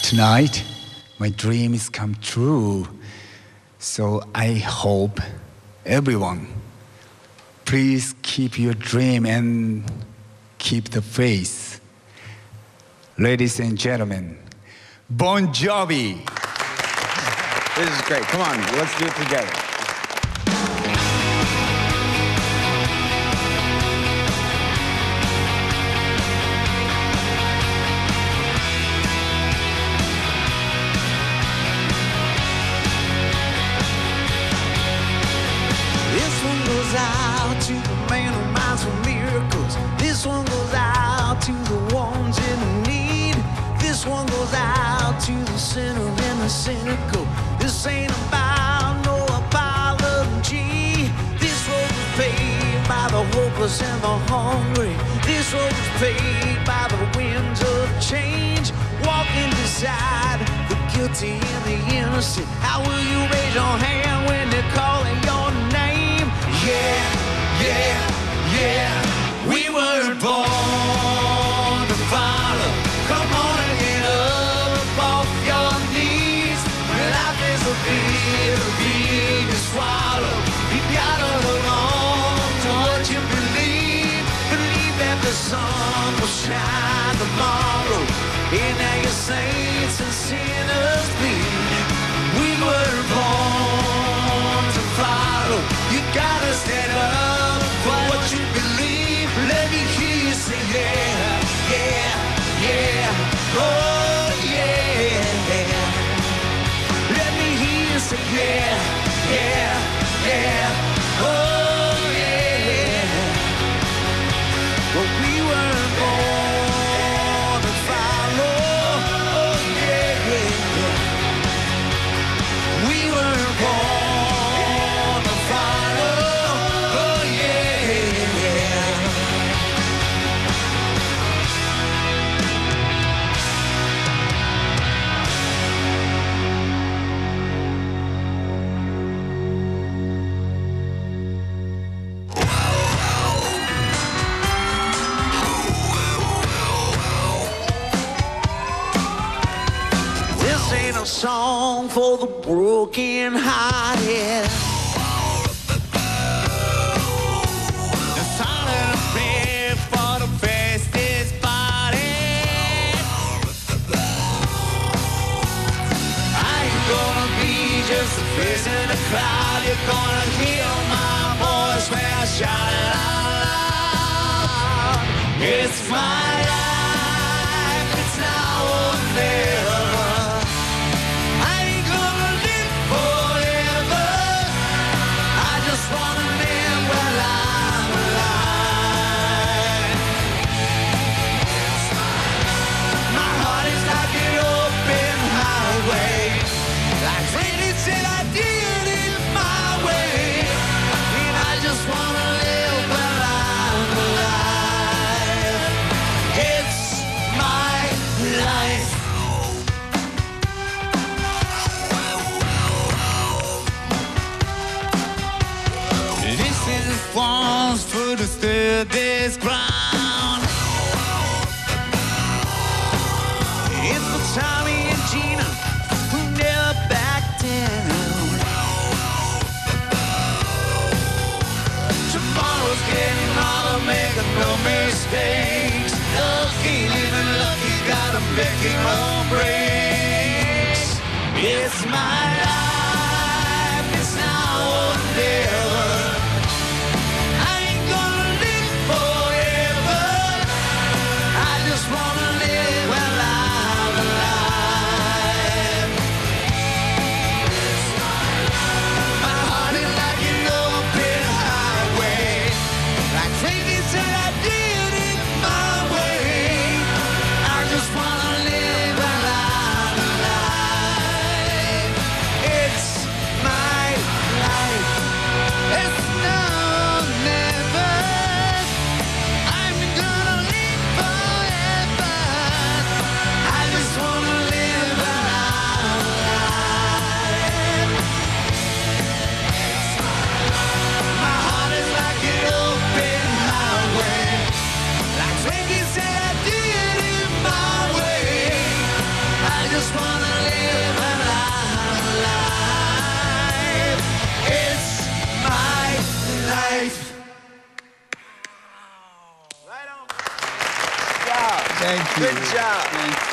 tonight, my dream is come true. So I hope everyone, please keep your dream and keep the faith. Ladies and gentlemen, Bon Jovi. This is great. Come on, let's do it together. This one goes out to the man who minds for miracles. This one goes out to the ones in need. This one goes out to the sinner and the cynical. This ain't about no apology. This road was paid by the hopeless and the hungry. This road was paid by the winds of change. Walking beside the guilty and the innocent. How will you raise your hand when they're calling your name? Yeah, yeah, yeah. We weren't born to follow. Come on and get up off your knees. When life is a big to swallow, you gotta hold on to what you believe. Believe that the sun will shine tomorrow. And now your saints and sinners bleed. We were born to follow. You gotta stand up for what you believe. Let me hear you say yeah, yeah, yeah. Oh yeah. Let me hear you say yeah, yeah, yeah. Oh yeah. Well, we were born to follow. Oh yeah, yeah. We were born to follow. Oh yeah. This ain't a song for the broken hearted. It's not a prayer for the fastest body. I ain't gonna be just a face in the crowd. You're gonna hear my voice when I shout it out loud. It's my life, it's now or never. I ain't gonna live forever. I just wanna live while I'm alive. My heart is like an open highway. Like Randy said, I did it my way. And I just wanna live while I'm alive. It's my life. This is once for the stud this ground. It's for Tommy and Gina who never backed down. Tomorrow's getting harder, making no mistakes. Lucky, living lucky, gotta make it more breaks. It's my life, it's now or never. I ain't gonna live forever. I just wanna live while I'm alive. My heart is like an open highway. Like Frankie said, I did it my way. I just wanna live while I'm alive. Thank you. Good job. Thank